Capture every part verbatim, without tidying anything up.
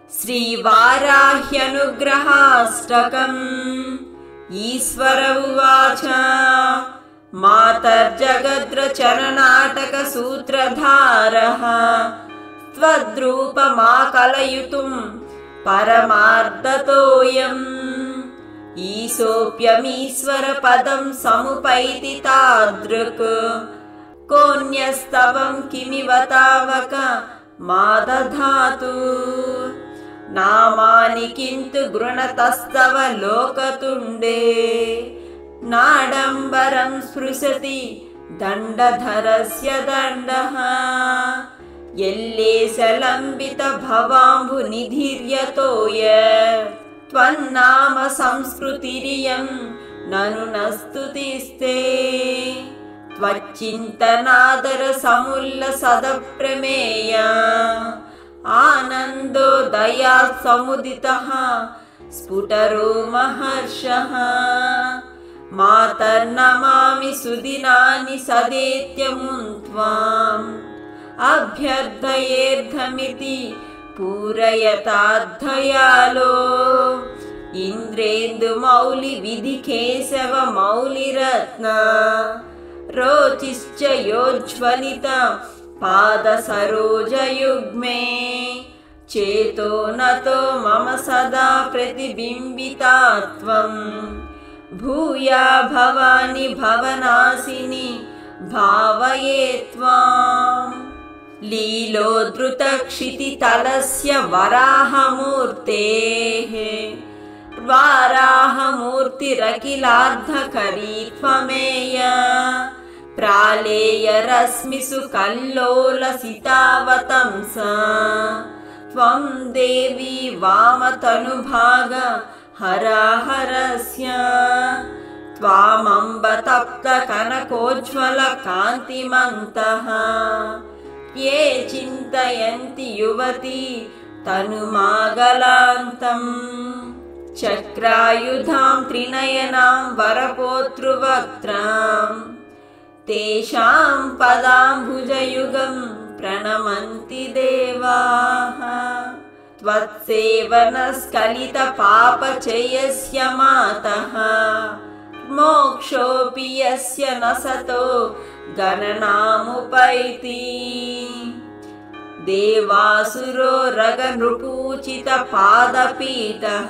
श्रीवाराह्यनुग्रहाष्टकम्। ईश्वर उवाच मातर्जगद्रचननाटकसूत्रधारः त्वद्रूपमाकलयितुं परमार्थतोऽयम्। ईशोऽप्यमीश्वरपदं समुपैति तादृक् कोऽन्यस्तवं किमिव तावक मा दधातु। नामानि किन्तु गृणतस्तव लोकतुण्डे नाडम्बरं स्पृशति दण्डधरस्य दण्डः। यल्लेशलम्बित भवाम्बुनिधिर्यतो यत् त्वन्नाम संस्कृतिरियं ननु न स्तुतिस्ते। त्वच्चिन्तनादर समुल्लसदप्रमेय आनन्दो दयात् समुदितः स्फुटरो महर्षः। मातर्नमामि सुदिनानि सदेत्यमुं त्वाम् अभ्यर्थयेऽर्धमिति पूरयताद्धयालो। इन्द्रेन्दुमौलिविधिकेशव मौलिरत्न रोचिश्च योज्ज्वलित पादसरोजयुग्मे। चेतो नतो मम सदा प्रतिबिम्बिता त्वम् भूया भवानि भवनाशिनि भावये त्वाम्। लीलोद्धृतक्षितितलस्य वराहमूर्तेः वाराहमूर्तिरखिलार्धकरी त्वमेय। प्रालेयरश्मिषु कल्लोलसितावतंसा त्वं देवी वामतनुभाग हराहरस्य। त्वामम्ब तप्त कनकोज्ज्वलकान्तिमन्तः ये चिन्तयन्ति युवती तनुमागलान्तम्। चक्रायुधां त्रिनयनां वरपोतृवक्त्रां तेषां पदाम्बुजयुगं प्रणमन्ति देवाः। त्वत्सेवनस्खलितपापचयस्य मातः मोक्षोऽपि यस्य न सतो गणनामुपैति। देवासुरो रगनृपूचितपादपीठः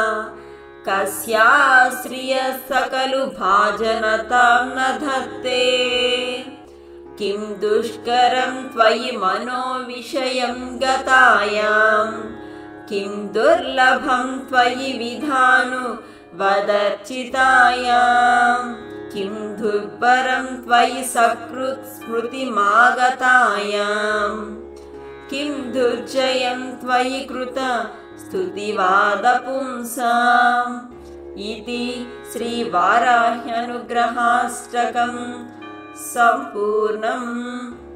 कस्याश्रियः सकलु भाजनतां न धत्ते। किं दुष्करं त्वयि मनोविषयं गतायां किं दुर्लभं त्वयि विधानु वदर्चितायां। किं दुर्भरं त्वयि सकृत् स्मृतिमागतायां किं दुर्जयं त्वयि कृत स्तुतिवादपुंसाम्। इति श्रीवाराह्यनुग्रहाष्टकं सम्पूर्णम्।